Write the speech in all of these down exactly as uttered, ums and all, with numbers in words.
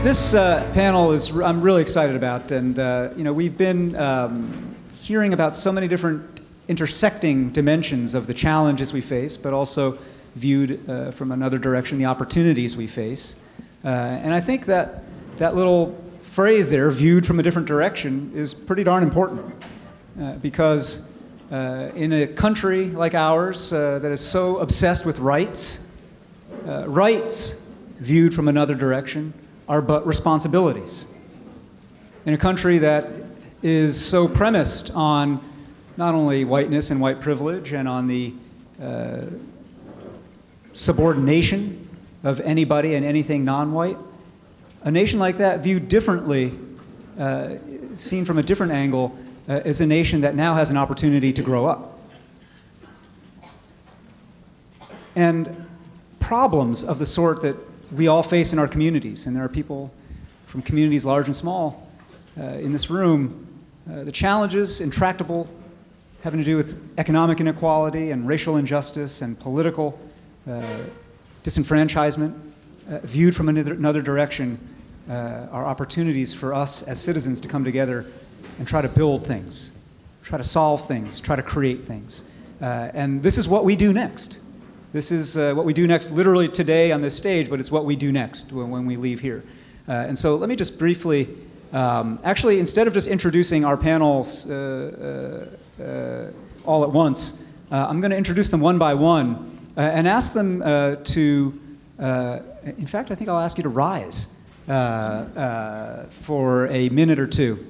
This uh, panel is I'm really excited about, and uh, you know we've been um, hearing about so many different intersecting dimensions of the challenges we face, but also viewed uh, from another direction, the opportunities we face. Uh, and I think that that little phrase there, viewed from a different direction, is pretty darn important, uh, because uh, in a country like ours uh, that is so obsessed with rights, uh, rights viewed from another direction are but responsibilities. In a country that is so premised on not only whiteness and white privilege and on the uh, subordination of anybody and anything non-white, a nation like that viewed differently, uh, seen from a different angle, uh, is a nation that now has an opportunity to grow up. And problems of the sort that we all face in our communities, and there are people from communities large and small uh, in this room, uh, the challenges, intractable, having to do with economic inequality and racial injustice and political uh, disenfranchisement, uh, viewed from another, another direction, uh, are opportunities for us as citizens to come together and try to build things, try to solve things, try to create things. Uh, and this is what we do next. This is uh, what we do next, literally today on this stage, but it's what we do next when, when we leave here. Uh, and so let me just briefly, um, actually, instead of just introducing our panels uh, uh, uh, all at once, uh, I'm going to introduce them one by one uh, and ask them uh, to, uh, in fact, I think I'll ask you to rise uh, uh, for a minute or two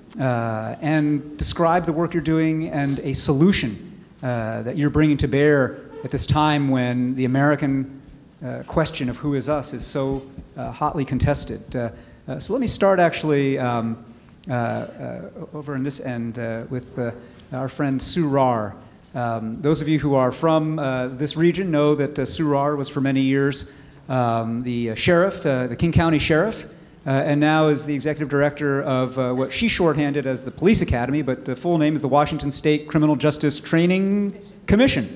uh, and describe the work you're doing and a solution uh, that you're bringing to bear at this time when the American uh, question of who is us is so uh, hotly contested. Uh, uh, so let me start actually um, uh, uh, over in this end uh, with uh, our friend Sue Rahr. Um, those of you who are from uh, this region know that uh, Sue Rahr was for many years um, the uh, sheriff, uh, the King County Sheriff, uh, and now is the executive director of uh, what she shorthanded as the Police Academy, but the full name is the Washington State Criminal Justice Training Commission.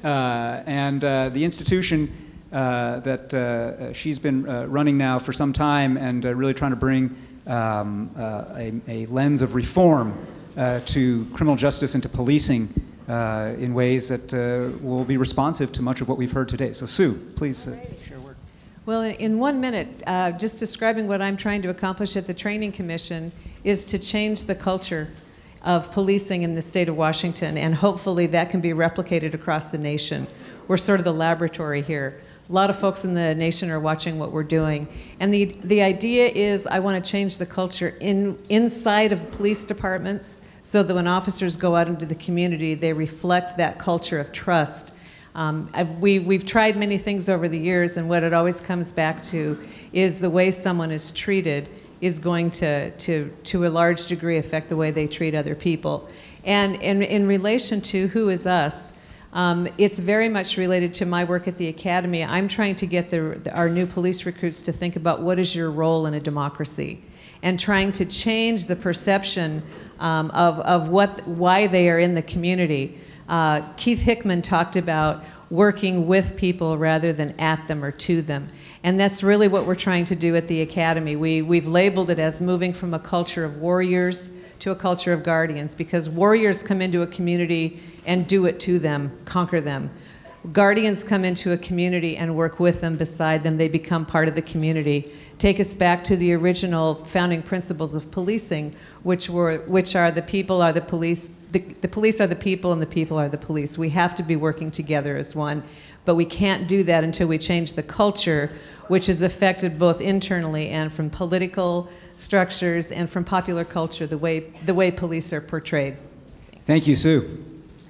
Uh, and uh, the institution uh, that uh, she's been uh, running now for some time and uh, really trying to bring um, uh, a, a lens of reform uh, to criminal justice and to policing uh, in ways that uh, will be responsive to much of what we've heard today. So Sue, please uh, share a word. Well, in one minute, uh, just describing what I'm trying to accomplish at the Training Commission is to change the culture of policing in the state of Washington, and hopefully that can be replicated across the nation. We're sort of the laboratory here. A lot of folks in the nation are watching what we're doing. And the, the idea is I want to change the culture in, inside of police departments so that when officers go out into the community, they reflect that culture of trust. Um, we, we've tried many things over the years, and what it always comes back to is the way someone is treated is going to, to, to a large degree affect the way they treat other people. And in, in relation to who is us, um, it's very much related to my work at the Academy. I'm trying to get the, the, our new police recruits to think about what is your role in a democracy, and trying to change the perception um, of, of what, why they are in the community. Uh, Keith Hickman talked about working with people rather than at them or to them. And that's really what we're trying to do at the Academy. We, we've labeled it as moving from a culture of warriors to a culture of guardians, because warriors come into a community and do it to them, conquer them. Guardians come into a community and work with them, beside them. They become part of the community. Take us back to the original founding principles of policing, which were, which are the people are the police, the, the police are the people, and the people are the police. We have to be working together as one. But we can't do that until we change the culture, which is affected both internally and from political structures and from popular culture, the way, the way police are portrayed. Thank you, Sue.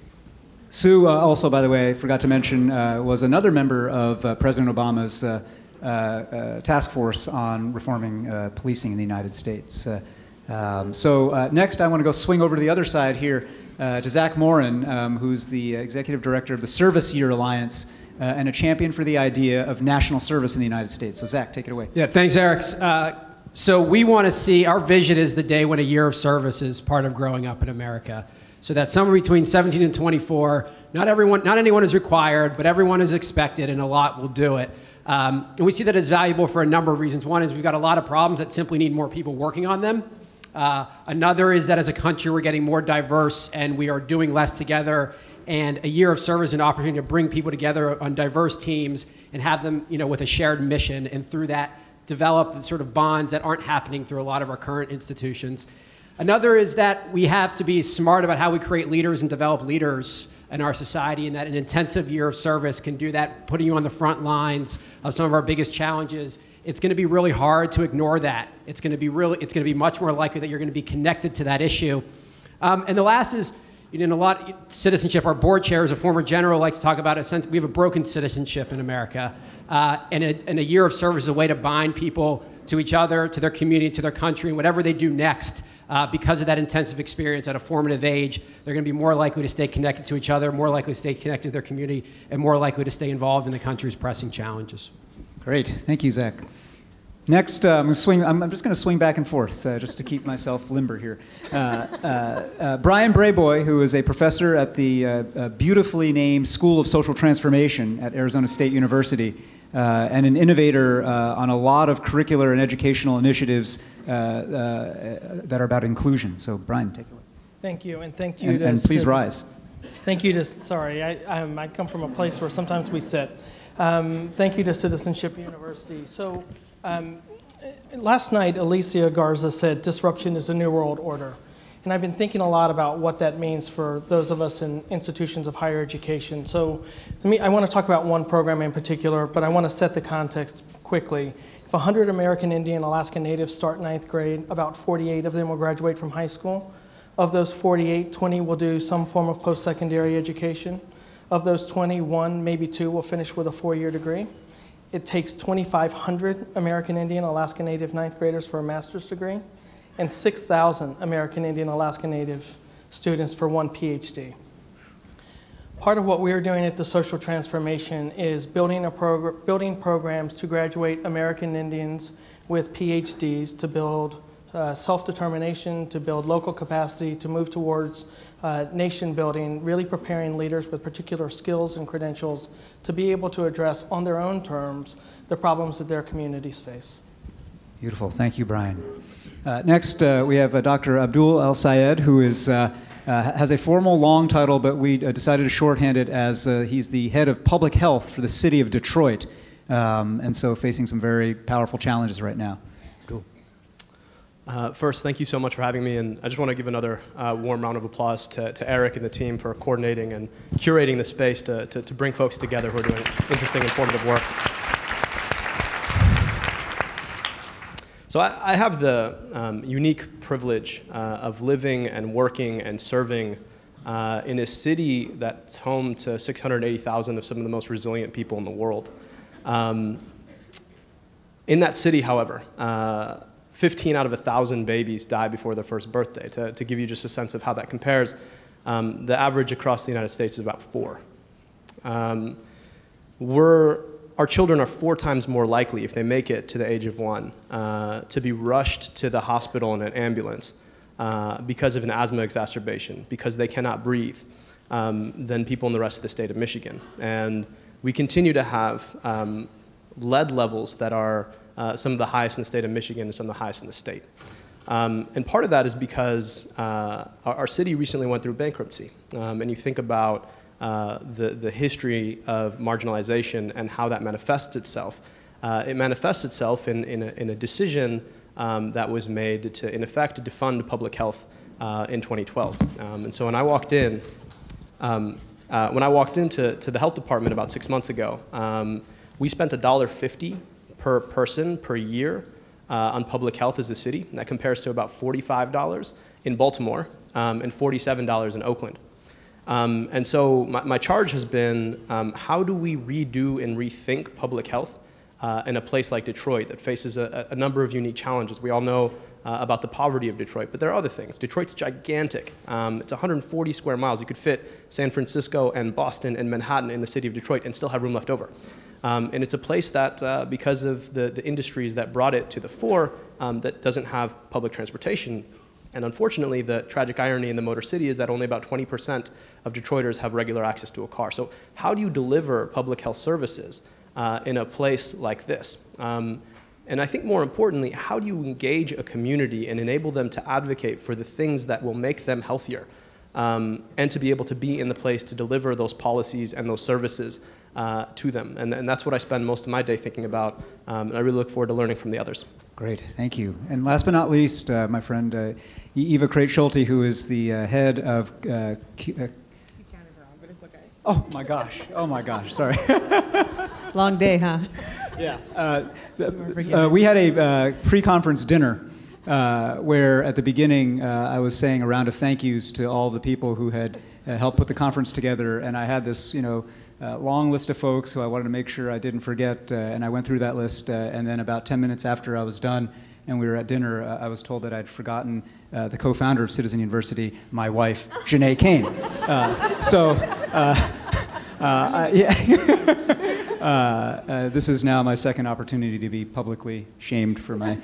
Sue, uh, also, by the way, I forgot to mention, uh, was another member of uh, President Obama's uh, uh, uh, task force on reforming uh, policing in the United States. Uh, um, so uh, next, I want to go swing over to the other side here uh, to Zach Maurin, um, who's the executive director of the Service Year Alliance, Uh, and a champion for the idea of national service in the United States. So Zach, take it away. Yeah, thanks, Eric. Uh, so we want to see, our vision is the day when a year of service is part of growing up in America. So that somewhere between seventeen and twenty-four, not everyone, not anyone is required, but everyone is expected, and a lot will do it. Um, and we see that as valuable for a number of reasons. One is we've got a lot of problems that simply need more people working on them. Uh, another is that as a country, we're getting more diverse and we are doing less together. And a year of service is an opportunity to bring people together on diverse teams and have them, you know, with a shared mission, and through that, develop the sort of bonds that aren't happening through a lot of our current institutions. Another is that we have to be smart about how we create leaders and develop leaders in our society, and that an intensive year of service can do that, putting you on the front lines of some of our biggest challenges. It's going to be really hard to ignore that. It's going to be really, it's going to be much more likely that you're going to be connected to that issue. Um, and the last is, you know, a lot citizenship. Our board chair is a former general, likes to talk about it. We have a broken citizenship in America, uh, and, a, and a year of service is a way to bind people to each other, to their community, to their country, and whatever they do next. Uh, because of that intensive experience at a formative age, they're going to be more likely to stay connected to each other, more likely to stay connected to their community, and more likely to stay involved in the country's pressing challenges. Great. Thank you, Zach. Next, uh, I'm, gonna swing, I'm, I'm just going to swing back and forth uh, just to keep myself limber here. Uh, uh, uh, Bryan Brayboy, who is a professor at the uh, uh, beautifully named School of Social Transformation at Arizona State University, uh, and an innovator uh, on a lot of curricular and educational initiatives uh, uh, that are about inclusion. So, Bryan, take it away. Thank you, and thank you. And, to and please sit. rise. Thank you to, sorry, I, um, I come from a place where sometimes we sit. Um, thank you to Citizenship University. So, um, last night, Alicia Garza said, disruption is a new world order. And I've been thinking a lot about what that means for those of us in institutions of higher education. So let me, I want to talk about one program in particular, but I want to set the context quickly. If one hundred American Indian Alaska Natives start ninth grade, about forty-eight of them will graduate from high school. Of those forty-eight, twenty will do some form of post-secondary education. Of those twenty, one, maybe two, will finish with a four-year degree. It takes twenty-five hundred American Indian Alaska Native ninth graders for a master's degree, and six thousand American Indian Alaska Native students for one PhD. Part of what we're doing at the Social Transformation is building, a progr building programs to graduate American Indians with PhDs to build uh, self-determination, to build local capacity, to move towards uh, nation building, really preparing leaders with particular skills and credentials to be able to address on their own terms the problems that their communities face. Beautiful. Thank you, Bryan. Uh, next, uh, we have uh, Doctor Abdul El-Sayed, who is, uh, uh, has a formal long title, but we uh, decided to shorthand it as uh, he's the head of public health for the city of Detroit, um, and so facing some very powerful challenges right now. Cool. Uh, first, thank you so much for having me, and I just want to give another uh, warm round of applause to, to Eric and the team for coordinating and curating the space to, to, to bring folks together who are doing interesting, informative work. So I, I have the um, unique privilege uh, of living and working and serving uh, in a city that's home to six hundred eighty thousand of some of the most resilient people in the world. Um, in that city, however, uh, fifteen out of one thousand babies die before their first birthday. To, to give you just a sense of how that compares, um, the average across the United States is about four. Um, we're Our children are four times more likely, if they make it to the age of one, uh, to be rushed to the hospital in an ambulance uh, because of an asthma exacerbation, because they cannot breathe, um, than people in the rest of the state of Michigan. And we continue to have um, lead levels that are uh, some of the highest in the state of Michigan and some of the highest in the state. Um, and part of that is because uh, our, our city recently went through bankruptcy. Um, and you think about Uh, the, the history of marginalization and how that manifests itself. Uh, it manifests itself in, in, a, in a decision um, that was made to, in effect, defund public health uh, in twenty twelve. Um, and so when I walked in, um, uh, when I walked into to the health department about six months ago, um, we spent one dollar fifty per person per year uh, on public health as a city. And that compares to about forty-five dollars in Baltimore um, and forty-seven dollars in Oakland. Um, and so my, my charge has been, um, how do we redo and rethink public health uh, in a place like Detroit that faces a, a number of unique challenges? We all know uh, about the poverty of Detroit, but there are other things. Detroit's gigantic. Um, it's one hundred forty square miles. You could fit San Francisco and Boston and Manhattan in the city of Detroit and still have room left over. Um, and it's a place that, uh, because of the, the industries that brought it to the fore, um, that doesn't have public transportation. And unfortunately, the tragic irony in the Motor City is that only about twenty percent of Detroiters have regular access to a car. So how do you deliver public health services uh, in a place like this? Um, and I think more importantly, how do you engage a community and enable them to advocate for the things that will make them healthier, um, and to be able to be in the place to deliver those policies and those services uh, to them? And, and that's what I spend most of my day thinking about, um, and I really look forward to learning from the others. Great, thank you. And last but not least, uh, my friend uh, Eva Creydt Schulte, who is the uh, head of... Uh, Q, uh, Oh my gosh, oh my gosh, sorry. Long day, huh? Yeah. Uh, uh, we had a uh, pre-conference dinner uh, where at the beginning uh, I was saying a round of thank yous to all the people who had uh, helped put the conference together, and I had this, you know, uh, long list of folks who I wanted to make sure I didn't forget, uh, and I went through that list, uh, and then about ten minutes after I was done and we were at dinner, uh, I was told that I'd forgotten uh, the co-founder of Citizen University, my wife, Janae Kane. Uh, so, uh, uh, yeah. uh, uh, this is now my second opportunity to be publicly shamed for my,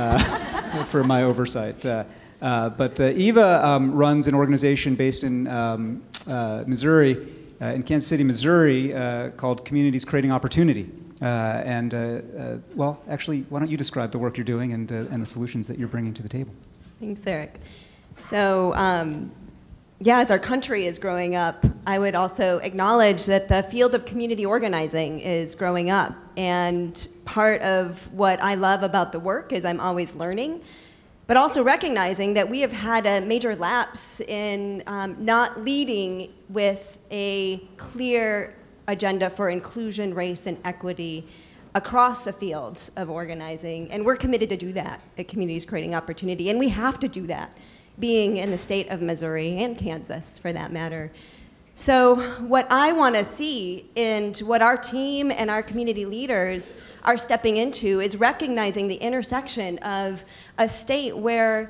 uh, for my oversight. Uh, uh, but uh, Eva um, runs an organization based in um, uh, Missouri, uh, in Kansas City, Missouri, uh, called Communities Creating Opportunity. Uh, and, uh, uh, well, actually, why don't you describe the work you're doing and, uh, and the solutions that you're bringing to the table? Thanks, Eric. So, um, yeah, as our country is growing up, I would also acknowledge that the field of community organizing is growing up. And part of what I love about the work is I'm always learning, but also recognizing that we have had a major lapse in um, not leading with a clear agenda for inclusion, race, and equity across the fields of organizing. And we're committed to do that at Communities Creating Opportunity. And we have to do that, being in the state of Missouri and Kansas, for that matter. So what I want to see and what our team and our community leaders are stepping into is recognizing the intersection of a state where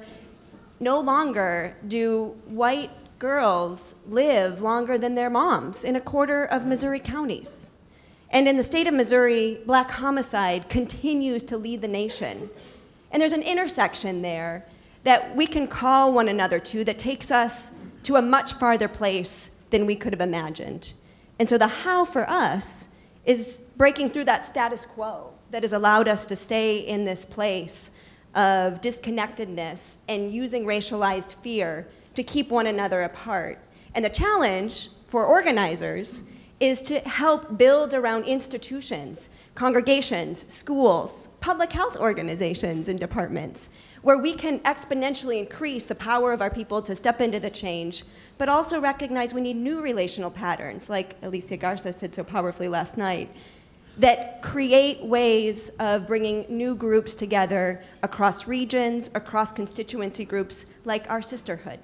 no longer do white girls live longer than their moms in a quarter of Missouri counties. And in the state of Missouri, black homicide continues to lead the nation. And there's an intersection there that we can call one another to that takes us to a much farther place than we could have imagined. And so the how for us is breaking through that status quo that has allowed us to stay in this place of disconnectedness and using racialized fear to keep one another apart. And the challenge for organizers is to help build around institutions, congregations, schools, public health organizations and departments, where we can exponentially increase the power of our people to step into the change, but also recognize we need new relational patterns, like Alicia Garza said so powerfully last night, that create ways of bringing new groups together across regions, across constituency groups, like our sisterhood.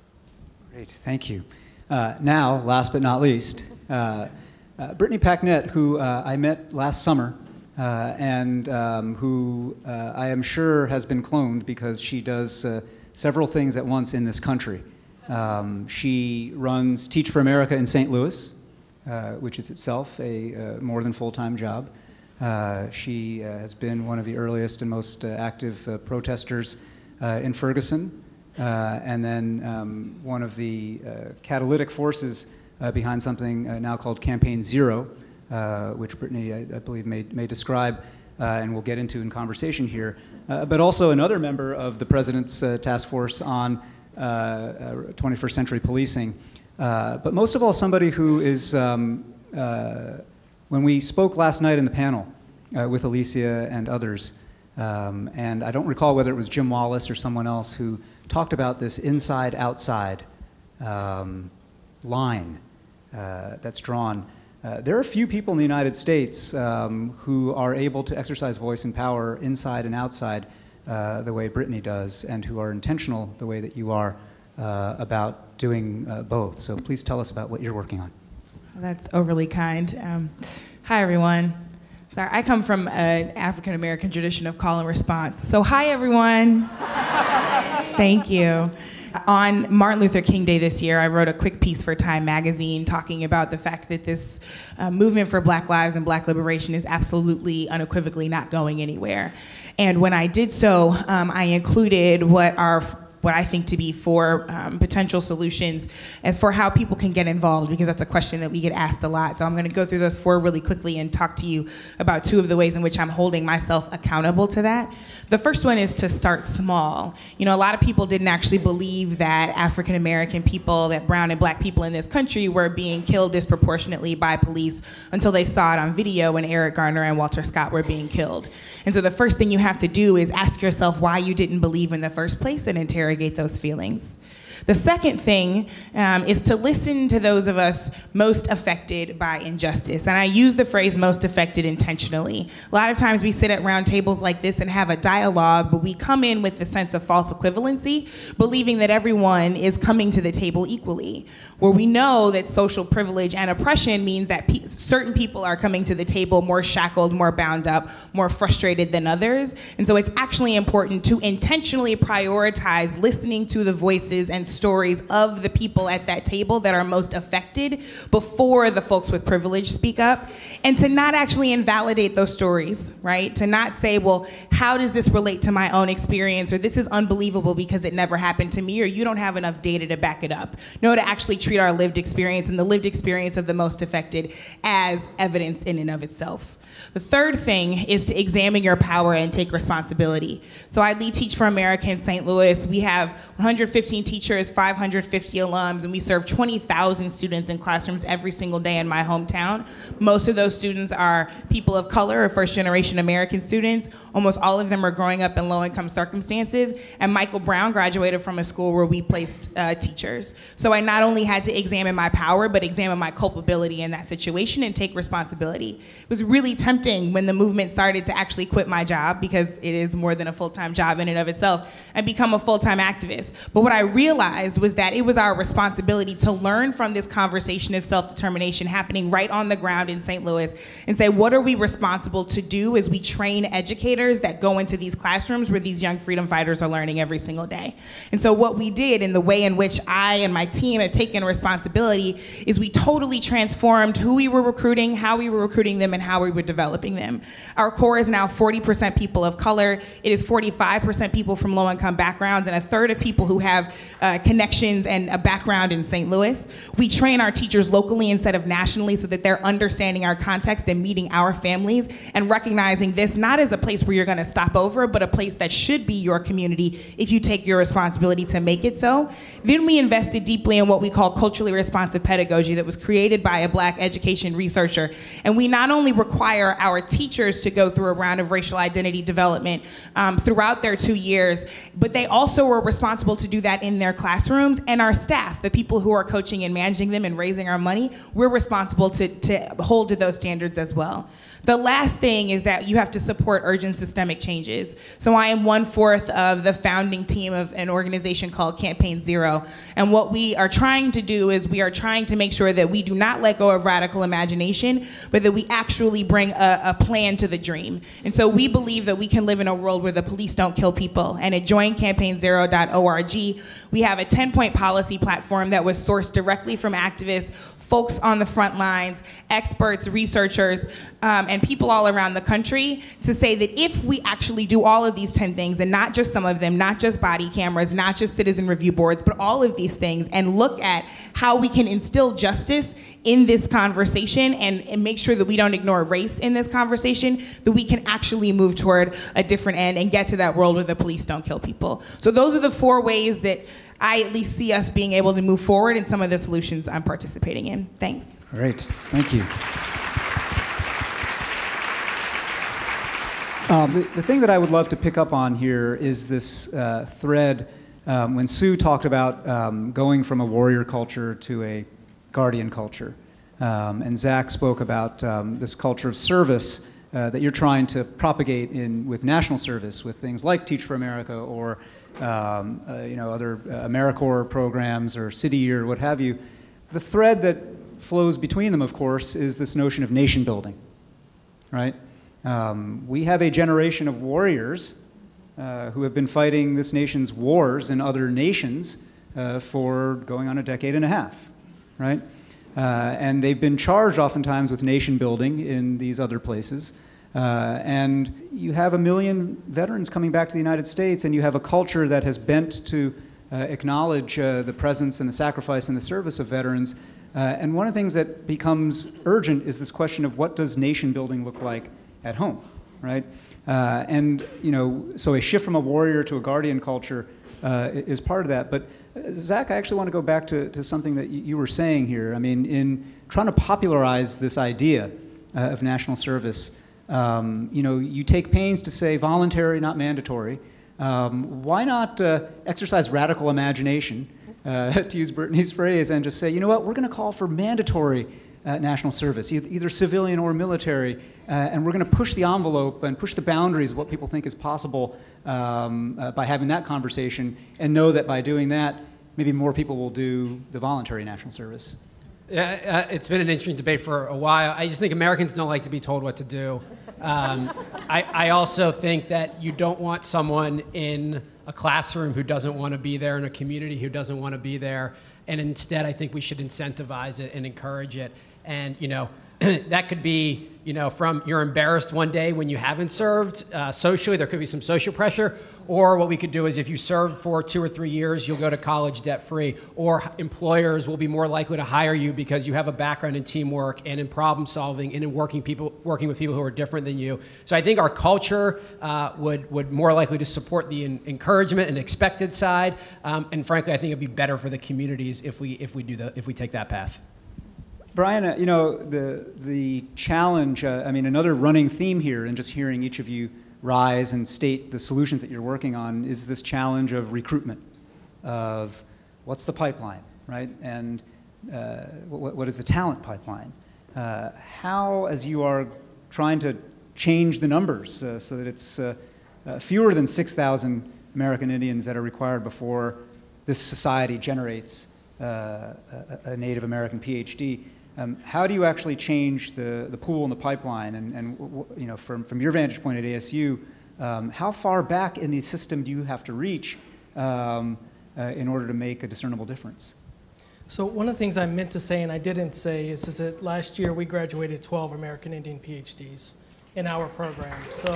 Great, thank you. Uh, now, last but not least, uh, uh, Brittany Packnett, who uh, I met last summer, uh, and um, who uh, I am sure has been cloned because she does uh, several things at once in this country. Um, she runs Teach for America in Saint Louis, uh, which is itself a uh, more than full-time job. Uh, she uh, has been one of the earliest and most uh, active uh, protesters uh, in Ferguson. Uh, and then um, one of the uh, catalytic forces uh, behind something uh, now called Campaign Zero, uh, which Brittany, I, I believe, may, may describe uh, and we'll get into in conversation here, uh, but also another member of the President's uh, Task Force on uh, uh, twenty-first century policing. Uh, but most of all, somebody who is, um, uh, when we spoke last night in the panel uh, with Alicia and others, um, and I don't recall whether it was Jim Wallace or someone else who talked about this inside-outside um, line uh, that's drawn. Uh, there are few people in the United States um, who are able to exercise voice and power inside and outside uh, the way Brittany does, and who are intentional the way that you are uh, about doing uh, both. So please tell us about what you're working on. That's overly kind. Um, hi, everyone. Sorry, I come from an African-American tradition of call and response. So hi, everyone. Thank you. On Martin Luther King Day this year, I wrote a quick piece for Time magazine talking about the fact that this uh, movement for Black lives and Black liberation is absolutely, unequivocally not going anywhere. And when I did so, um, I included what our what I think to be four um, potential solutions as for how people can get involved, because that's a question that we get asked a lot. So I'm going to go through those four really quickly and talk to you about two of the ways in which I'm holding myself accountable to that. The first one is to start small. You know, a lot of people didn't actually believe that African American people, that brown and black people in this country were being killed disproportionately by police until they saw it on video when Eric Garner and Walter Scott were being killed. And so the first thing you have to do is ask yourself why you didn't believe in the first place and interrogate those feelings. The second thing um, is to listen to those of us most affected by injustice. And I use the phrase most affected intentionally. A lot of times we sit at round tables like this and have a dialogue, but we come in with the sense of false equivalency, believing that everyone is coming to the table equally. Where we know that social privilege and oppression means that pe- certain people are coming to the table more shackled, more bound up, more frustrated than others. And so it's actually important to intentionally prioritize listening to the voices and stories of the people at that table that are most affected before the folks with privilege speak up, and to not actually invalidate those stories, right? To not say, well, how does this relate to my own experience, or this is unbelievable because it never happened to me, or you don't have enough data to back it up. No, to actually treat our lived experience and the lived experience of the most affected as evidence in and of itself. The third thing is to examine your power and take responsibility. So I lead Teach for America in Saint Louis. We have one hundred fifteen teachers, five hundred fifty alums, and we serve twenty thousand students in classrooms every single day in my hometown. Most of those students are people of color or first-generation American students. Almost all of them are growing up in low-income circumstances. And Michael Brown graduated from a school where we placed uh, teachers. So I not only had to examine my power, but examine my culpability in that situation and take responsibility. It was really tempting when the movement started to actually quit my job, because it is more than a full-time job in and of itself, and become a full-time activist. But what I realized was that it was our responsibility to learn from this conversation of self-determination happening right on the ground in Saint Louis and say, what are we responsible to do as we train educators that go into these classrooms where these young freedom fighters are learning every single day? And so what we did, in the way in which I and my team have taken responsibility, is we totally transformed who we were recruiting, how we were recruiting them, and how we were developing them. Our core is now forty percent people of color. It is forty-five percent people from low-income backgrounds, and a third of people who have uh, connections and a background in Saint Louis. We train our teachers locally instead of nationally so that they're understanding our context and meeting our families and recognizing this not as a place where you're going to stop over, but a place that should be your community if you take your responsibility to make it so. Then we invested deeply in what we call culturally responsive pedagogy that was created by a Black education researcher. And we not only require our teachers to go through a round of racial identity development um, throughout their two years, but they also were responsible to do that in their classrooms, and our staff, the people who are coaching and managing them and raising our money, we're responsible to, to hold to those standards as well. The last thing is that you have to support urgent systemic changes. So I am one-fourth of the founding team of an organization called Campaign Zero. And what we are trying to do is we are trying to make sure that we do not let go of radical imagination, but that we actually bring a, a plan to the dream. And so we believe that we can live in a world where the police don't kill people. And at join campaign zero dot org, we have a ten-point policy platform that was sourced directly from activists, folks on the front lines, experts, researchers, um, and people all around the country, to say that if we actually do all of these ten things, and not just some of them, not just body cameras, not just citizen review boards, but all of these things, and look at how we can instill justice in this conversation and, and make sure that we don't ignore race in this conversation, that we can actually move toward a different end and get to that world where the police don't kill people. So those are the four ways that I at least see us being able to move forward in some of the solutions I'm participating in. Thanks. All right, thank you. Um, the, the thing that I would love to pick up on here is this uh, thread um, when Sue talked about um, going from a warrior culture to a guardian culture. Um, and Zach spoke about um, this culture of service uh, that you're trying to propagate in with national service, with things like Teach for America or um, uh, you know, other uh, AmeriCorps programs or City or what have you. The thread that flows between them, of course, is this notion of nation building, right? Um, we have a generation of warriors uh, who have been fighting this nation's wars in other nations uh, for going on a decade and a half, right? Uh, and they've been charged oftentimes with nation building in these other places. Uh, and you have a million veterans coming back to the United States, and you have a culture that has bent to uh, acknowledge uh, the presence and the sacrifice and the service of veterans. Uh, and one of the things that becomes urgent is this question of what does nation building look like at home, right? Uh, and, you know, so a shift from a warrior to a guardian culture uh, is part of that. But uh, Zach, I actually want to go back to, to something that you were saying here. I mean, in trying to popularize this idea uh, of national service, um, you know, you take pains to say voluntary, not mandatory. Um, why not uh, exercise radical imagination, uh, to use Brittany's phrase, and just say, you know what, we're going to call for mandatory uh, national service, either, either civilian or military, uh, and we're going to push the envelope and push the boundaries of what people think is possible um, uh, by having that conversation, and know that by doing that, maybe more people will do the voluntary national service. Yeah, uh, it's been an interesting debate for a while. I just think Americans don't like to be told what to do. Um, I, I also think that you don't want someone in a classroom who doesn't want to be there, in a community who doesn't want to be there. And instead, I think we should incentivize it and encourage it. And, you know, that could be, you know, from you're embarrassed one day when you haven't served uh, socially, there could be some social pressure. Or what we could do is if you serve for two or three years, you'll go to college debt-free. Or employers will be more likely to hire you because you have a background in teamwork and in problem solving and in working people, working with people who are different than you. So I think our culture uh, would, would more likely to support the in, encouragement and expected side. Um, and frankly, I think it'd be better for the communities if we, if we, do the, if we take that path. Brian, uh, you know, the, the challenge, uh, I mean, another running theme here, and just hearing each of you rise and state the solutions that you're working on, is this challenge of recruitment, of what's the pipeline, right? And uh, what, what is the talent pipeline? Uh, how, as you are trying to change the numbers uh, so that it's uh, uh, fewer than six thousand American Indians that are required before this society generates uh, a, a Native American PhD, Um, how do you actually change the, the pool and the pipeline? And, and w you know, from, from your vantage point at A S U, um, how far back in the system do you have to reach um, uh, in order to make a discernible difference? So one of the things I meant to say and I didn't say is, is that last year we graduated twelve American Indian PhDs in our program. So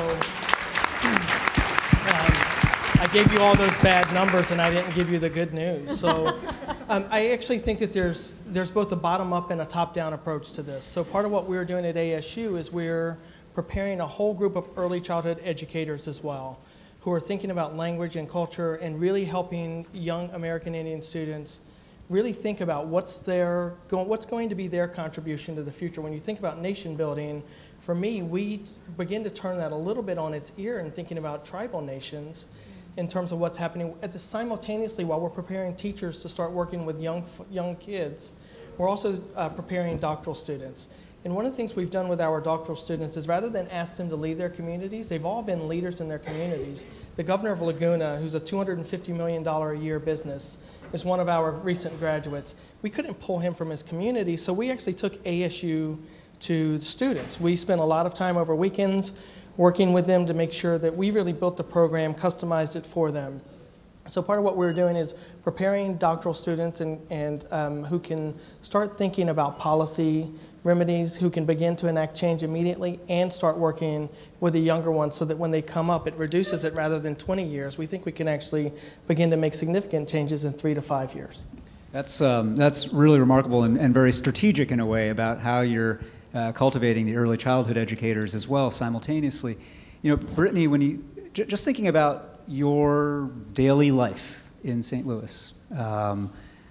um, I gave you all those bad numbers and I didn't give you the good news. So um, I actually think that there's, there's both a bottom-up and a top-down approach to this. So part of what we're doing at A S U is we're preparing a whole group of early childhood educators as well, who are thinking about language and culture and really helping young American Indian students really think about what's, their, what's going to be their contribution to the future. When you think about nation building, for me, we begin to turn that a little bit on its ear in thinking about tribal nations in terms of what's happening. At the, simultaneously, while we're preparing teachers to start working with young, young kids, we're also uh, preparing doctoral students. And one of the things we've done with our doctoral students is rather than ask them to leave their communities, they've all been leaders in their communities. The governor of Laguna, who's a two hundred fifty million dollars a year business, is one of our recent graduates. We couldn't pull him from his community, so we actually took A S U to students. We spent a lot of time over weekends working with them to make sure that we really built the program, customized it for them. So part of what we're doing is preparing doctoral students and, and um, who can start thinking about policy remedies, who can begin to enact change immediately and start working with the younger ones so that when they come up, it reduces it rather than twenty years. We think we can actually begin to make significant changes in three to five years. That's, um, that's really remarkable and, and very strategic in a way about how you're uh, cultivating the early childhood educators as well simultaneously. You know, Brittany, when you, j just thinking about your daily life in Saint Louis, um,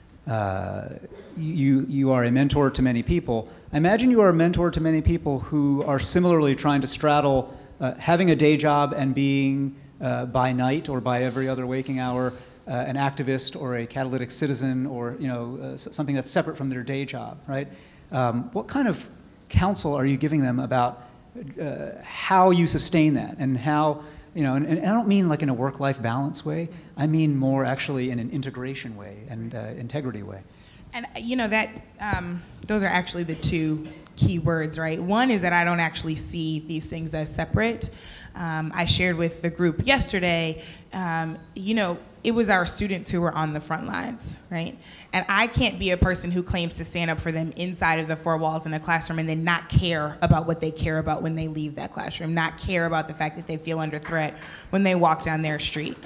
uh, you, you are a mentor to many people. I imagine you are a mentor to many people who are similarly trying to straddle uh, having a day job and being uh, by night or by every other waking hour uh, an activist or a catalytic citizen, or you know uh, something that's separate from their day job, right? Um, what kind of counsel are you giving them about uh, how you sustain that and how, you know, and, and I don't mean like in a work-life balance way, I mean more actually in an integration way and uh, integrity way. And you know that um, those are actually the two key words, right? One is that I don't actually see these things as separate. Um, I shared with the group yesterday, um, you know, it was our students who were on the front lines, right? And I can't be a person who claims to stand up for them inside of the four walls in a classroom and then not care about what they care about when they leave that classroom, not care about the fact that they feel under threat when they walk down their street.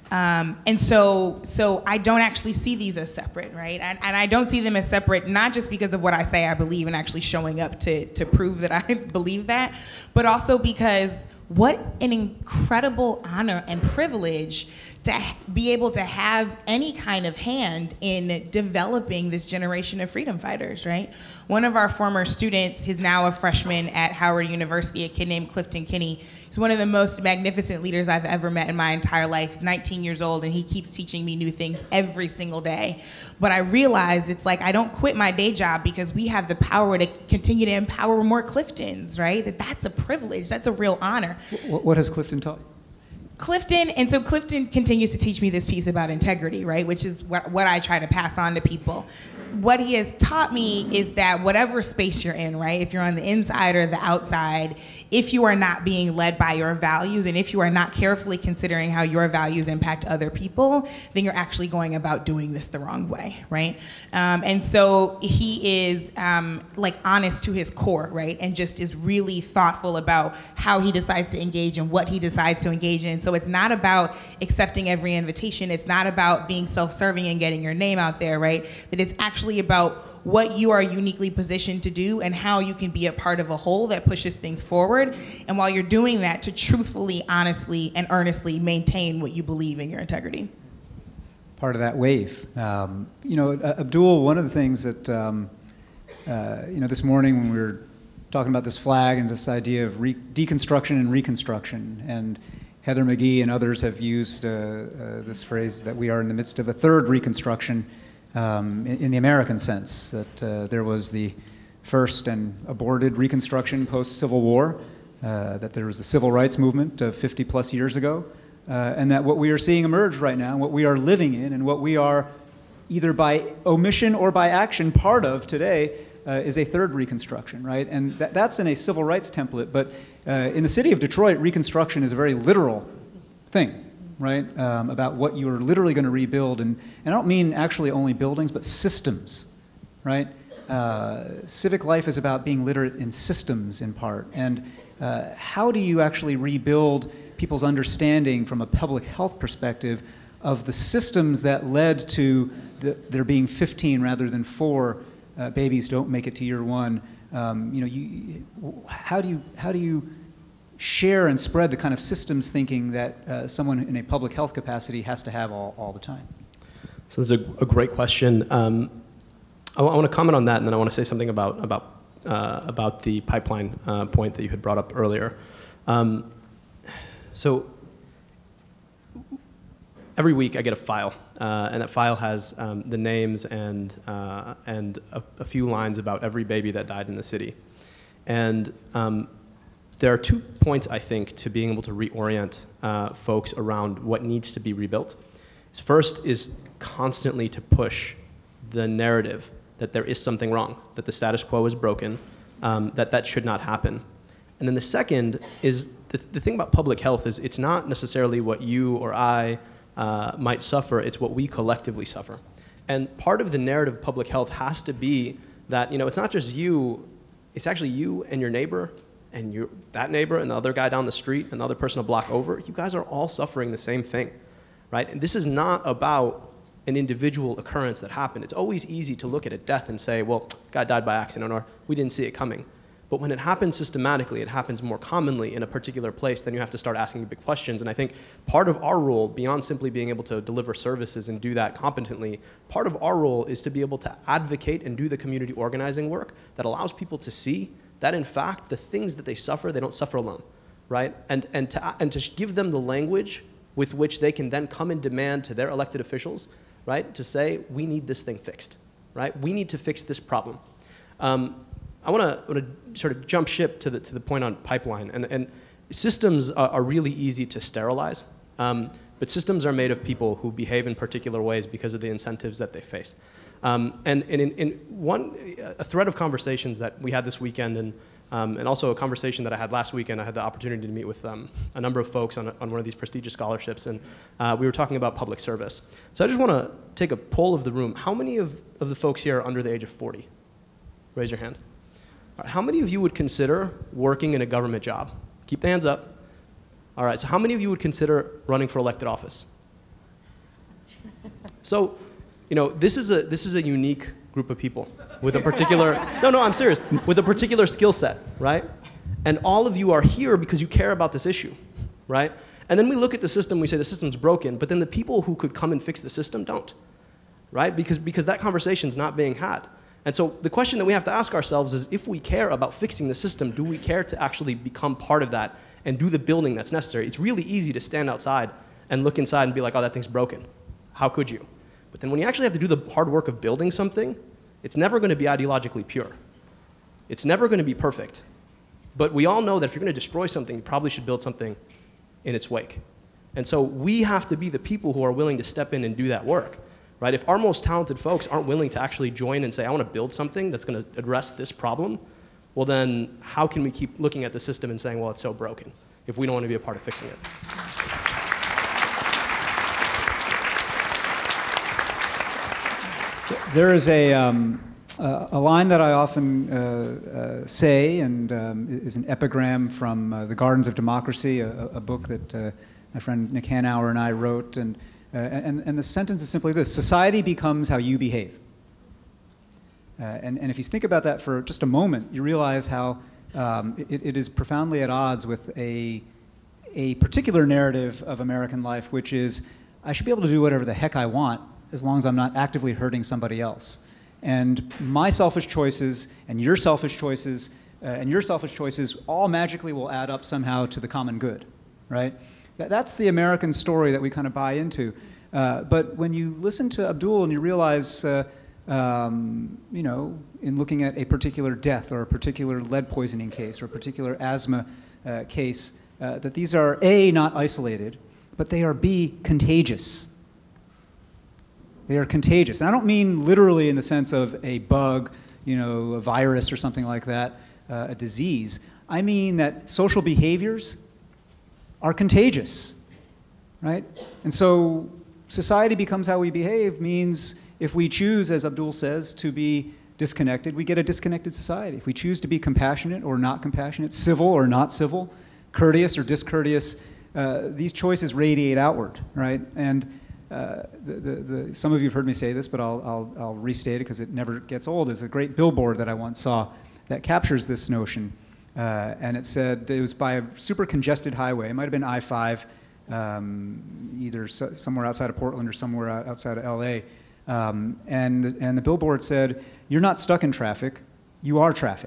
Um, and so, so I don't actually see these as separate, right? And, and I don't see them as separate, not just because of what I say I believe and actually showing up to, to prove that I believe that, but also because what an incredible honor and privilege to be able to have any kind of hand in developing this generation of freedom fighters, right? One of our former students is now a freshman at Howard University, a kid named Clifton Kinney. He's one of the most magnificent leaders I've ever met in my entire life. He's nineteen years old, and he keeps teaching me new things every single day. But I realized it's like I don't quit my day job because we have the power to continue to empower more Cliftons, right? That that's a privilege, that's a real honor. What, what has Clifton taught you? Clifton, and so Clifton continues to teach me this piece about integrity, right? Which is what, what I try to pass on to people. What he has taught me is that whatever space you're in, right? If you're on the inside or the outside, if you are not being led by your values and if you are not carefully considering how your values impact other people, then you're actually going about doing this the wrong way, right? Um, and so he is um, like honest to his core, right? And just is really thoughtful about how he decides to engage and what he decides to engage in. So it's not about accepting every invitation. It's not about being self-serving and getting your name out there, right? That it's actually about what you are uniquely positioned to do and how you can be a part of a whole that pushes things forward. And while you're doing that, to truthfully, honestly, and earnestly maintain what you believe in your integrity. Part of that wave. Um, you know, Abdul, one of the things that, um, uh, you know, this morning when we were talking about this flag and this idea of re deconstruction and reconstruction, and Heather McGee and others have used uh, uh, this phrase that we are in the midst of a third reconstruction. Um, in, in the American sense, that uh, there was the first and aborted Reconstruction post-Civil War, uh, that there was the Civil Rights Movement of fifty plus years ago, uh, and that what we are seeing emerge right now, what we are living in, and what we are either by omission or by action part of today uh, is a third Reconstruction, right? And that, that's in a civil rights template, but uh, in the city of Detroit, Reconstruction is a very literal thing. Right, um, about what you are literally going to rebuild, and, and I don't mean actually only buildings, but systems, right? Uh, civic life is about being literate in systems in part, and uh, how do you actually rebuild people's understanding from a public health perspective of the systems that led to the, there being fifteen rather than four uh, babies don't make it to year one? Um, you know, you, how do you, how do you share and spread the kind of systems thinking that uh, someone in a public health capacity has to have all, all the time? So this is a, a great question. Um, I, I want to comment on that, and then I want to say something about, about, uh, about the pipeline uh, point that you had brought up earlier. Um, so every week I get a file, uh, and that file has um, the names and, uh, and a, a few lines about every baby that died in the city. And um, there are two points, I think, to being able to reorient uh, folks around what needs to be rebuilt. First is constantly to push the narrative that there is something wrong, that the status quo is broken, um, that that should not happen. And then the second is, the, the thing about public health is it's not necessarily what you or I uh, might suffer, it's what we collectively suffer. And part of the narrative of public health has to be that, you know, it's not just you, it's actually you and your neighbor, and you, that neighbor and the other guy down the street and the other person a block over, you guys are all suffering the same thing, right? And this is not about an individual occurrence that happened. It's always easy to look at a death and say, well, guy died by accident, or we didn't see it coming. But when it happens systematically, it happens more commonly in a particular place, then you have to start asking big questions. And I think part of our role, beyond simply being able to deliver services and do that competently, part of our role is to be able to advocate and do the community organizing work that allows people to see that in fact, the things that they suffer, they don't suffer alone, right? And, and, to, and to give them the language with which they can then come and demand to their elected officials, right? To say, we need this thing fixed, right? We need to fix this problem. Um, I wanna, wanna sort of jump ship to the, to the point on pipeline. And, and systems are, are really easy to sterilize, um, but systems are made of people who behave in particular ways because of the incentives that they face. Um, and and in, in one, a thread of conversations that we had this weekend, and, um, and also a conversation that I had last weekend, I had the opportunity to meet with um, a number of folks on, a, on one of these prestigious scholarships, and uh, we were talking about public service. So I just want to take a poll of the room. How many of, of the folks here are under the age of forty? Raise your hand. All right, how many of you would consider working in a government job? Keep the hands up. All right, so how many of you would consider running for elected office? So, you know, this is a, this is a unique group of people with a particular, no, no, I'm serious, with a particular skill set, right? And all of you are here because you care about this issue, right? And then we look at the system, we say the system's broken, but then the people who could come and fix the system don't, right? Because, because that conversation's not being had. And so the question that we have to ask ourselves is, if we care about fixing the system, do we care to actually become part of that and do the building that's necessary? It's really easy to stand outside and look inside and be like, oh, that thing's broken. How could you? But then when you actually have to do the hard work of building something, it's never going to be ideologically pure. It's never going to be perfect. But we all know that if you're going to destroy something, you probably should build something in its wake. And so we have to be the people who are willing to step in and do that work. Right? If our most talented folks aren't willing to actually join and say, I want to build something that's going to address this problem, well then, how can we keep looking at the system and saying, well, it's so broken, if we don't want to be a part of fixing it? There is a, um, uh, a line that I often uh, uh, say, and um, is an epigram from uh, The Gardens of Democracy, a, a book that uh, my friend Nick Hanauer and I wrote. And Uh, and, and the sentence is simply this: society becomes how you behave. Uh, and, and if you think about that for just a moment, you realize how um, it, it is profoundly at odds with a, a particular narrative of American life, which is, I should be able to do whatever the heck I want as long as I'm not actively hurting somebody else. And my selfish choices and your selfish choices uh, and your selfish choices all magically will add up somehow to the common good, right? That's the American story that we kind of buy into. Uh, but when you listen to Abdul and you realize, uh, um, you know, in looking at a particular death or a particular lead poisoning case or a particular asthma uh, case, uh, that these are A, not isolated, but they are B, contagious. They are contagious. And I don't mean literally in the sense of a bug, you know, a virus or something like that, uh, a disease. I mean that social behaviors are contagious, right? And so society becomes how we behave means if we choose, as Abdul says, to be disconnected, we get a disconnected society. If we choose to be compassionate or not compassionate, civil or not civil, courteous or discourteous, uh, these choices radiate outward, right? And uh, the, the, the, some of you have heard me say this, but I'll, I'll, I'll restate it because it never gets old. There's a great billboard that I once saw that captures this notion. Uh, and it said, it was by a super congested highway. It might have been I five, um, either so, somewhere outside of Portland or somewhere outside of L A. Um, and, and the billboard said, you're not stuck in traffic, you are traffic.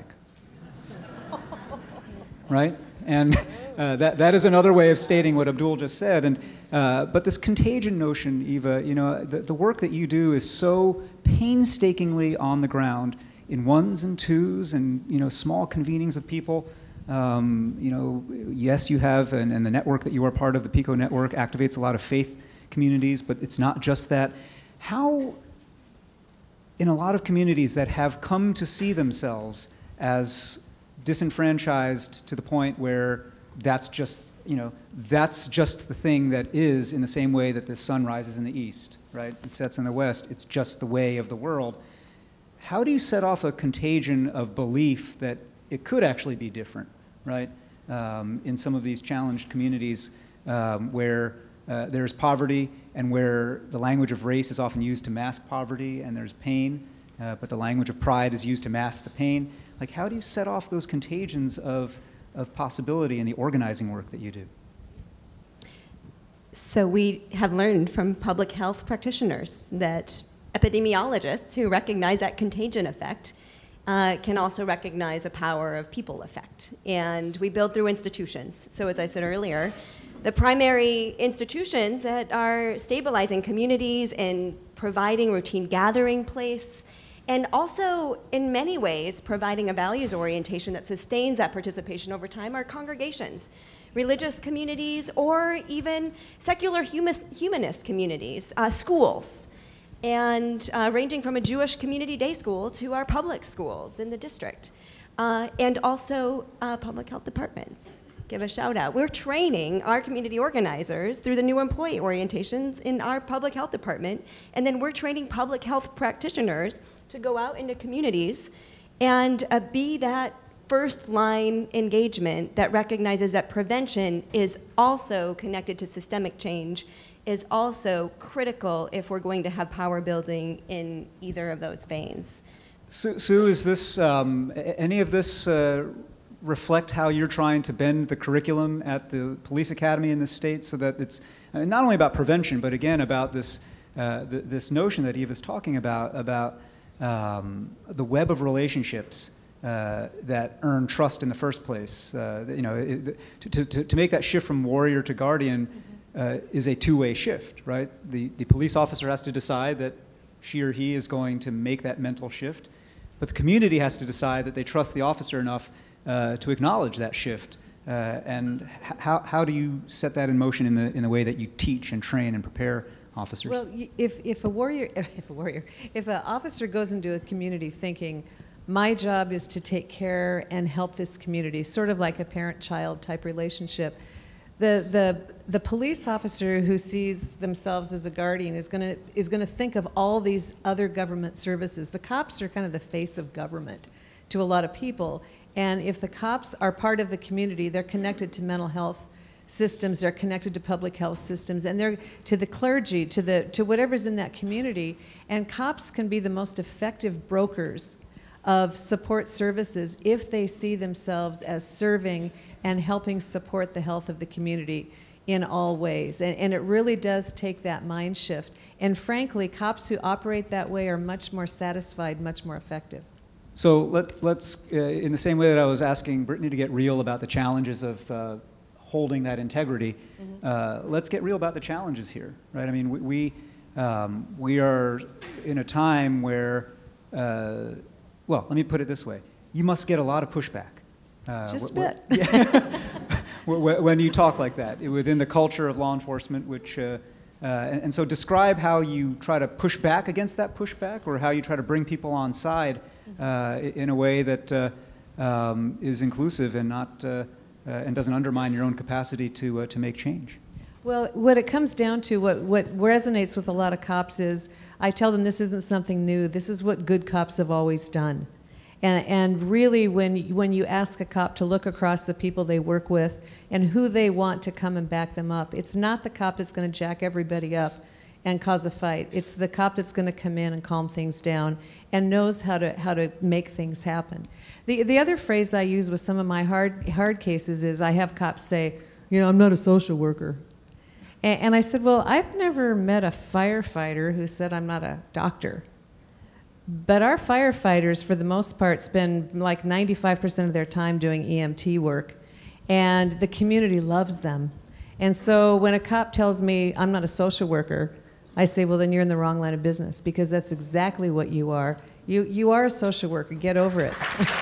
Right? And uh, that, that is another way of stating what Abdul just said. And, uh, but this contagion notion, Eva, you know, the, the work that you do is so painstakingly on the ground in ones and twos and, you know, small convenings of people. Um, you know, yes, you have, and, and the network that you are part of, the PICO network, activates a lot of faith communities, but it's not just that. How, in a lot of communities that have come to see themselves as disenfranchised to the point where that's just, you know, that's just the thing that is, in the same way that the sun rises in the east, right, and sets in the west, it's just the way of the world. How do you set off a contagion of belief that it could actually be different, right? Um, in some of these challenged communities um, where uh, there's poverty and where the language of race is often used to mask poverty and there's pain, uh, but the language of pride is used to mask the pain. Like, how do you set off those contagions of, of possibility in the organizing work that you do? So we have learned from public health practitioners that epidemiologists who recognize that contagion effect uh, can also recognize a power of people effect. And we build through institutions. So as I said earlier, the primary institutions that are stabilizing communities and providing routine gathering place, and also in many ways providing a values orientation that sustains that participation over time, are congregations, religious communities, or even secular humanist communities, uh, schools. And uh, ranging from a Jewish community day school to our public schools in the district, uh, and also uh, public health departments. Give a shout out. We're training our community organizers through the new employee orientations in our public health department, and then we're training public health practitioners to go out into communities and uh, be that first line engagement that recognizes that prevention is also connected to systemic change is also critical if we're going to have power building in either of those veins. Sue, Sue is this, um, any of this uh, reflect how you're trying to bend the curriculum at the police academy in this state so that it's uh, not only about prevention, but again about this, uh, th this notion that Eva's talking about, about um, the web of relationships uh, that earn trust in the first place. Uh, you know, it, to, to, to make that shift from warrior to guardian uh, is a two-way shift, right? The, the police officer has to decide that she or he is going to make that mental shift, but the community has to decide that they trust the officer enough uh, to acknowledge that shift. Uh, and how, how do you set that in motion in the, in the way that you teach and train and prepare officers? Well, if, if a warrior, if a warrior, if an officer goes into a community thinking, my job is to take care and help this community, sort of like a parent-child type relationship, the, the, the police officer who sees themselves as a guardian is going to is going to think of all these other government services. The cops are kind of the face of government to a lot of people. And if the cops are part of the community, they're connected to mental health systems, they're connected to public health systems, and they're to the clergy, to, the, to whatever's in that community. And cops can be the most effective brokers of support services if they see themselves as serving and helping support the health of the community in all ways. And, and it really does take that mind shift. And frankly, cops who operate that way are much more satisfied, much more effective. So let's, let's uh, in the same way that I was asking Brittany to get real about the challenges of uh, holding that integrity, mm-hmm. uh, let's get real about the challenges here, right? I mean, we, we, um, we are in a time where, uh, well, let me put it this way. You must get a lot of pushback. Uh, Just a bit. Yeah. When you talk like that, within the culture of law enforcement, which, uh, uh, and, and so describe how you try to push back against that pushback, or how you try to bring people on side uh, in a way that uh, um, is inclusive and not, uh, uh, and doesn't undermine your own capacity to, uh, to make change. Well, what it comes down to, what, what resonates with a lot of cops is, I tell them this isn't something new, this is what good cops have always done. And, and really, when, when you ask a cop to look across the people they work with and who they want to come and back them up, it's not the cop that's going to jack everybody up and cause a fight. It's the cop that's going to come in and calm things down and knows how to, how to make things happen. The, the other phrase I use with some of my hard, hard cases is I have cops say, you know, I'm not a social worker. And, and I said, well, I've never met a firefighter who said I'm not a doctor. But our firefighters, for the most part, spend like ninety-five percent of their time doing E M T work, and the community loves them. And so when a cop tells me I'm not a social worker, I say, well, then you're in the wrong line of business, because that's exactly what you are. You, you are a social worker. Get over it.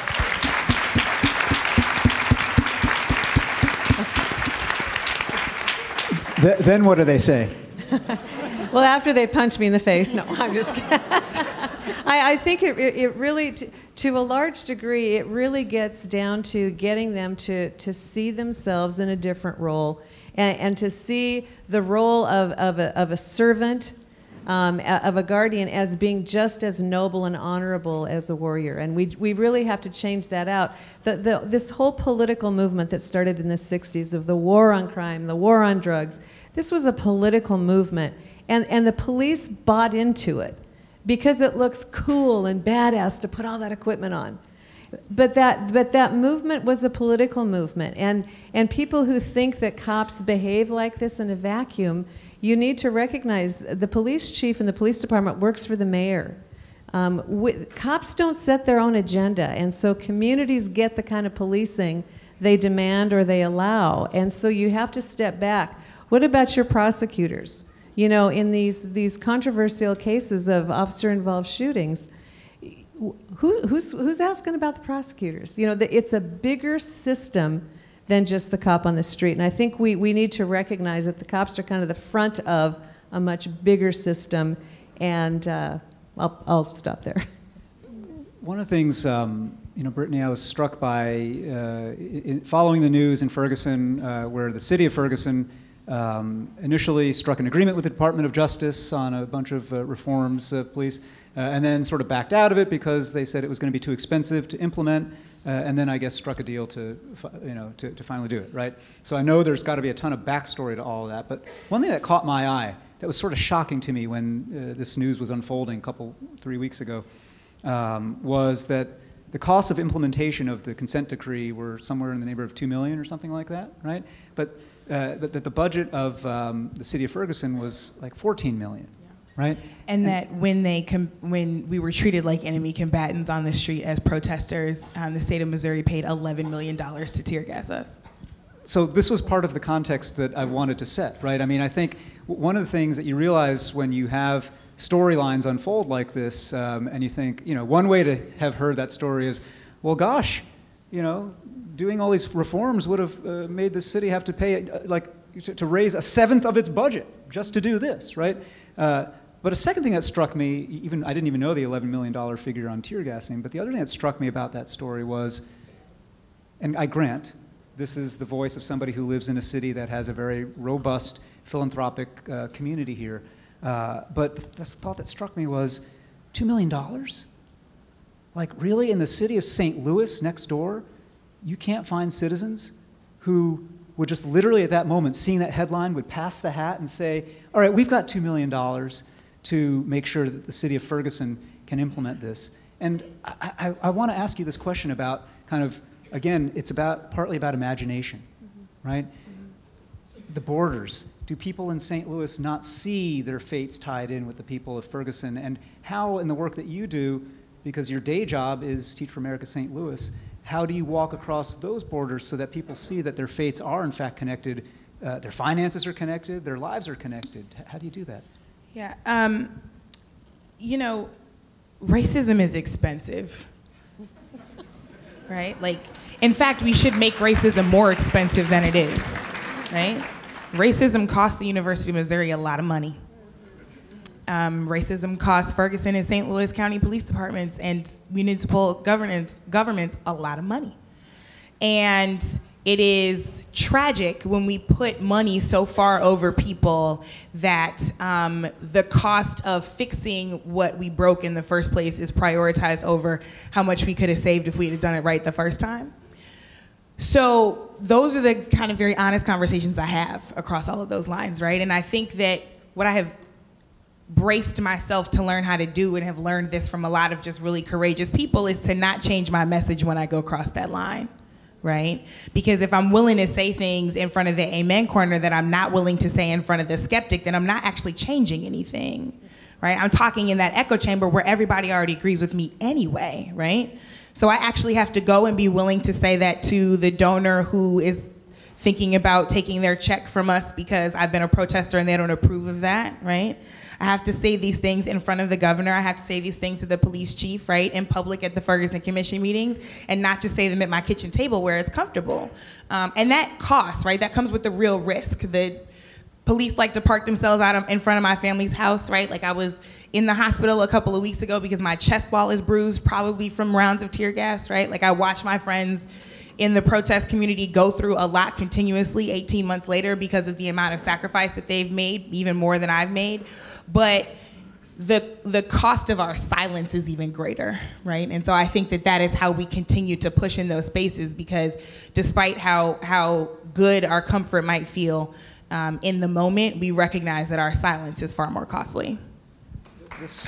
Th then what do they say? Well, after they punch me in the face, no, I'm just kidding. I, I think it, it really, to, to a large degree, it really gets down to getting them to, to see themselves in a different role, and, and to see the role of, of, a, of a servant, um, of a guardian, as being just as noble and honorable as a warrior. And we, we really have to change that out. The, the, this whole political movement that started in the sixties of the war on crime, the war on drugs, this was a political movement, and, and the police bought into it, because it looks cool and badass to put all that equipment on. But that, but that movement was a political movement. And, and people who think that cops behave like this in a vacuum, you need to recognize the police chief in the police department works for the mayor. Um, we, cops don't set their own agenda, and so communities get the kind of policing they demand or they allow. And so you have to step back. What about your prosecutors? You know, in these, these controversial cases of officer-involved shootings, who, who's, who's asking about the prosecutors? You know, the, it's a bigger system than just the cop on the street. And I think we, we need to recognize that the cops are kind of the front of a much bigger system. And uh, I'll, I'll stop there. One of the things, um, you know, Brittany, I was struck by uh, in, following the news in Ferguson, uh, where the city of Ferguson Um, initially struck an agreement with the Department of Justice on a bunch of uh, reforms of police, uh, and then sort of backed out of it because they said it was going to be too expensive to implement. uh, and then I guess struck a deal to, you know, to, to finally do it, right? So I know there's got to be a ton of backstory to all of that, but one thing that caught my eye that was sort of shocking to me when uh, this news was unfolding a couple, three weeks ago, um, was that the costs of implementation of the consent decree were somewhere in the neighborhood of two million or something like that, right? But uh, that the budget of um, the city of Ferguson was like fourteen million, yeah. Right? And, and that when they com when we were treated like enemy combatants on the street as protesters, um, the state of Missouri paid eleven million dollars to tear gas us. So this was part of the context that I wanted to set, right? I mean, I think one of the things that you realize when you have storylines unfold like this, um, and you think, you know, one way to have heard that story is, well, gosh, you know, doing all these reforms would have uh, made the city have to pay, uh, like, to, to raise a seventh of its budget just to do this, right? Uh, but a second thing that struck me, even I didn't even know the eleven million dollar figure on tear gassing, but the other thing that struck me about that story was, and I grant, this is the voice of somebody who lives in a city that has a very robust philanthropic uh, community here. Uh, but the thought that struck me was, two million dollars? Like, really, in the city of Saint Louis next door, you can't find citizens who would just literally at that moment, seeing that headline, would pass the hat and say, all right, we've got two million dollars to make sure that the city of Ferguson can implement this. And I, I, I want to ask you this question about kind of, again, it's about partly about imagination, mm-hmm. right? Mm-hmm. The borders. Do people in Saint Louis not see their fates tied in with the people of Ferguson? And how, in the work that you do, because your day job is Teach for America Saint Louis, how do you walk across those borders so that people see that their fates are in fact connected, uh, their finances are connected, their lives are connected? How do you do that? Yeah, um, you know, racism is expensive, right? Like, in fact, we should make racism more expensive than it is, right? Racism costs the University of Missouri a lot of money. Um, racism costs Ferguson and Saint Louis County Police Departments and municipal governance, governments a lot of money. And it is tragic when we put money so far over people that um, the cost of fixing what we broke in the first place is prioritized over how much we could have saved if we had done it right the first time. So those are the kind of very honest conversations I have across all of those lines, right? And I think that what I have braced myself to learn how to do, and have learned this from a lot of just really courageous people, is to not change my message when I go across that line, right? Because if I'm willing to say things in front of the amen corner that I'm not willing to say in front of the skeptic, then I'm not actually changing anything, right? I'm talking in that echo chamber where everybody already agrees with me anyway, right? So I actually have to go and be willing to say that to the donor who is thinking about taking their check from us because I've been a protester and they don't approve of that, right? I have to say these things in front of the governor. I have to say these things to the police chief, right, in public at the Ferguson Commission meetings, and not just say them at my kitchen table where it's comfortable. Um, and that costs, right? That comes with the real risk. The police like to park themselves out of, in front of my family's house, right? Like, I was in the hospital a couple of weeks ago because my chest wall is bruised, probably from rounds of tear gas, right? Like, I watched my friends in the protest community go through a lot continuously eighteen months later because of the amount of sacrifice that they've made, even more than I've made. But the, the cost of our silence is even greater, right? And so I think that that is how we continue to push in those spaces, because despite how, how good our comfort might feel, Um, in the moment, we recognize that our silence is far more costly. This,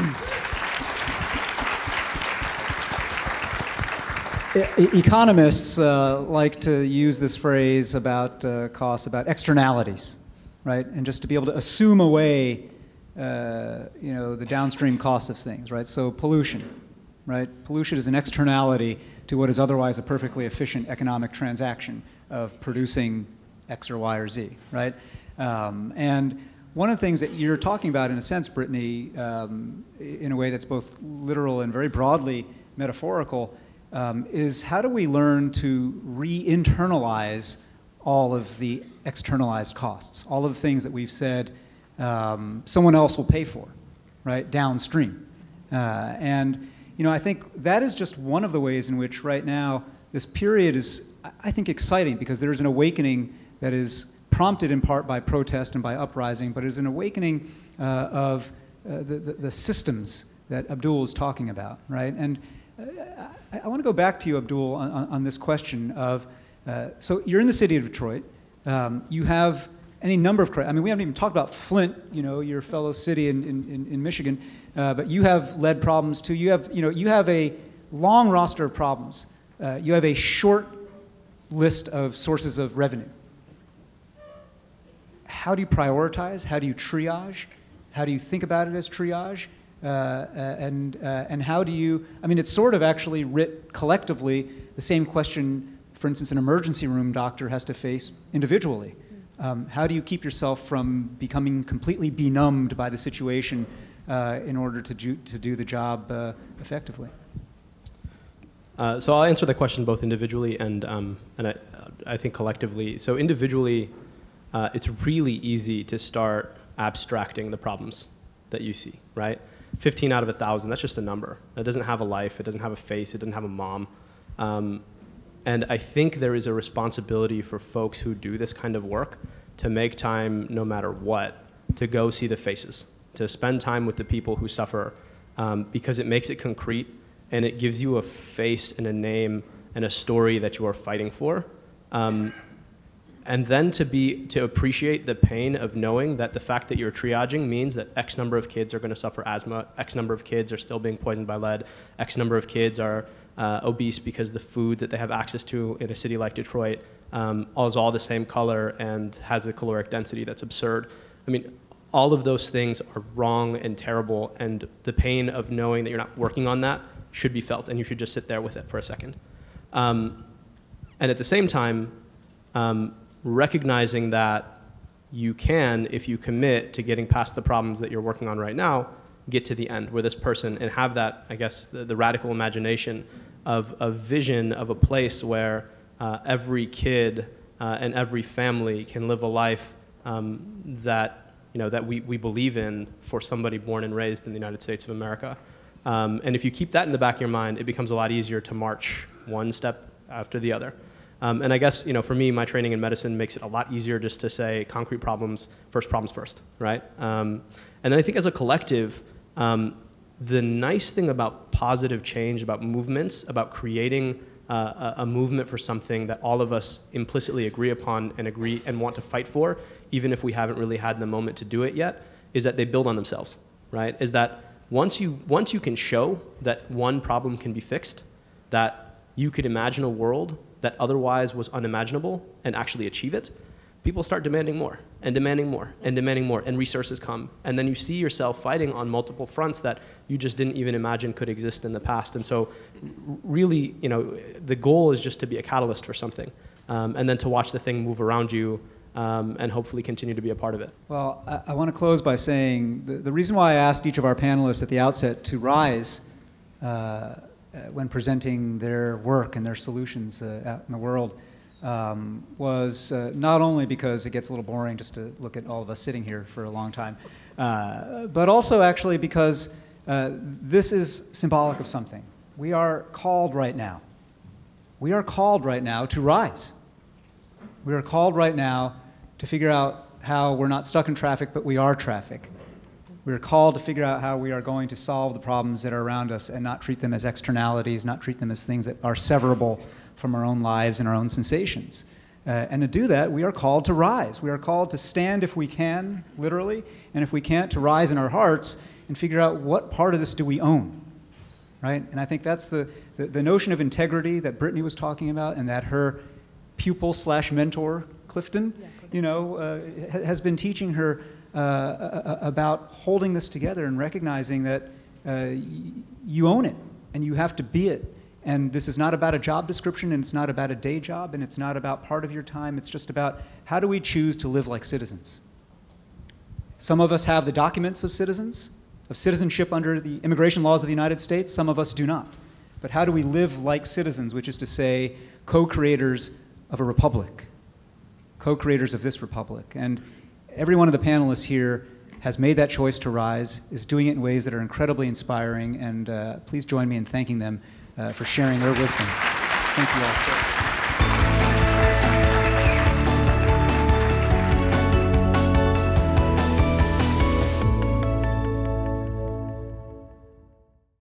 economists uh, like to use this phrase about uh, costs, about externalities, right? And just to be able to assume away, uh, you know, the downstream costs of things, right? So pollution, right? Pollution is an externality to what is otherwise a perfectly efficient economic transaction of producing X or Y or Z, right? Um, and one of the things that you're talking about, in a sense, Brittany, um, in a way that's both literal and very broadly metaphorical, um, is how do we learn to re-internalize all of the externalized costs, all of the things that we've said um, someone else will pay for, right, downstream. Uh, and, you know, I think that is just one of the ways in which right now this period is, I think, exciting, because there is an awakening that is prompted in part by protest and by uprising, but is an awakening uh, of uh, the, the, the systems that Abdul is talking about, right? And I, I want to go back to you, Abdul, on, on this question of, uh, so you're in the city of Detroit. Um, you have any number of, I mean, we haven't even talked about Flint, you know, your fellow city in, in, in Michigan, uh, but you have lead problems too. You have, you know, you have a long roster of problems. Uh, you have a short list of sources of revenue. How do you prioritize? How do you triage? How do you think about it as triage? Uh, uh, and, uh, and how do you, I mean, it's sort of actually writ collectively the same question, for instance, an emergency room doctor has to face individually. Um, how do you keep yourself from becoming completely benumbed by the situation uh, in order to do, to do the job uh, effectively? Uh, so I'll answer the question both individually and, um, and I, I think collectively. So individually, uh, it's really easy to start abstracting the problems that you see, right? fifteen out of a thousand, that's just a number. It doesn't have a life, it doesn't have a face, it doesn't have a mom. Um, and I think there is a responsibility for folks who do this kind of work to make time, no matter what, to go see the faces, to spend time with the people who suffer, um, because it makes it concrete and it gives you a face and a name and a story that you are fighting for. Um, and then to be, to appreciate the pain of knowing that the fact that you're triaging means that X number of kids are gonna suffer asthma, X number of kids are still being poisoned by lead, X number of kids are uh, obese because the food that they have access to in a city like Detroit um, is all the same color and has a caloric density that's absurd. I mean, all of those things are wrong and terrible, and the pain of knowing that you're not working on that should be felt, and you should just sit there with it for a second. Um, and at the same time, um, recognizing that you can, if you commit to getting past the problems that you're working on right now, get to the end where this person, and have that, I guess, the, the radical imagination of a vision of a place where uh, every kid uh, and every family can live a life um, that, you know, that we, we believe in for somebody born and raised in the United States of America. Um, and if you keep that in the back of your mind, it becomes a lot easier to march one step after the other. Um, and I guess, you know, for me, my training in medicine makes it a lot easier just to say concrete problems, first problems first, right? Um, and then I think as a collective, um, the nice thing about positive change, about movements, about creating uh, a, a movement for something that all of us implicitly agree upon and agree and want to fight for, even if we haven't really had the moment to do it yet, is that they build on themselves, right? Is that once you, once you can show that one problem can be fixed, that you could imagine a world that otherwise was unimaginable and actually achieve it, people start demanding more and demanding more and demanding more, and resources come. And then you see yourself fighting on multiple fronts that you just didn't even imagine could exist in the past. And so really, you know, the goal is just to be a catalyst for something, um, and then to watch the thing move around you, um, and hopefully continue to be a part of it. Well, I, I want to close by saying the, the reason why I asked each of our panelists at the outset to rise uh, when presenting their work and their solutions uh, out in the world um, was uh, not only because it gets a little boring just to look at all of us sitting here for a long time, uh, but also actually because uh, this is symbolic of something. We are called right now. We are called right now to rise. We are called right now to figure out how we're not stuck in traffic, but we are traffic. We are called to figure out how we are going to solve the problems that are around us and not treat them as externalities, not treat them as things that are severable from our own lives and our own sensations. Uh, and to do that, we are called to rise. We are called to stand if we can, literally, and if we can't, to rise in our hearts and figure out what part of this do we own, right? And I think that's the, the, the notion of integrity that Brittany was talking about, and that her pupil slash mentor, Clifton, yeah, you know, uh, has been teaching her Uh, about holding this together and recognizing that uh, you own it and you have to be it. And this is not about a job description, and it's not about a day job, and it's not about part of your time. It's just about how do we choose to live like citizens. Some of us have the documents of citizens, of citizenship under the immigration laws of the United States. Some of us do not. But how do we live like citizens, which is to say co-creators of a republic, co-creators of this republic. And every one of the panelists here has made that choice to rise, is doing it in ways that are incredibly inspiring, and uh, please join me in thanking them uh, for sharing their wisdom. Thank you all so much.